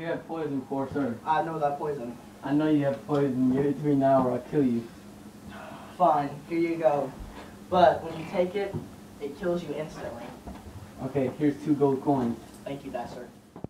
you have poison for, sir? I know that poison. I know you have poison. Give it to me now or I'll kill you. Fine, here you go. But when you take it, it kills you instantly. Okay, here's 2 gold coins. Thank you, Dawson.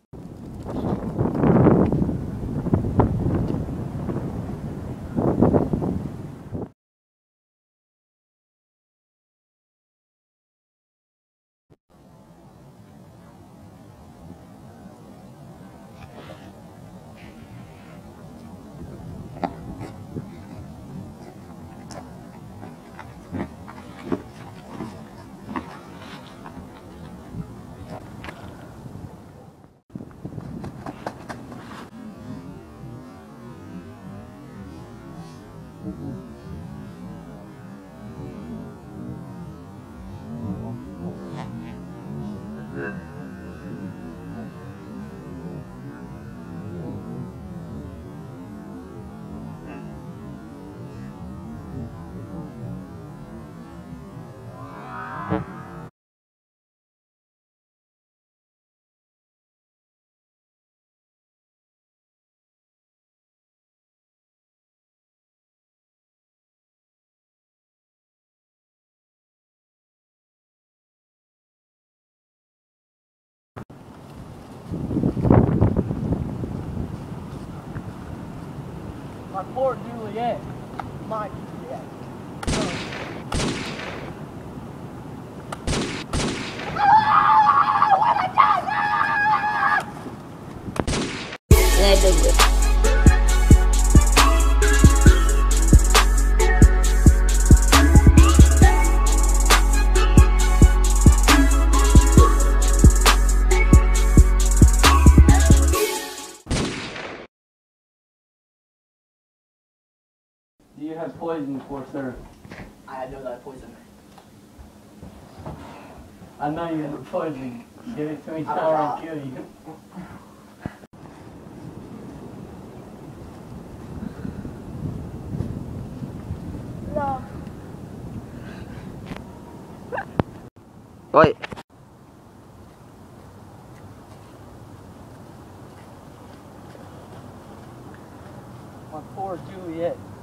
My poor Juliet. My Juliet. Do you have poison for, sir? I know that poison. I know you have poison. Give it to me now or I'll kill you. No. Wait. My poor Juliet.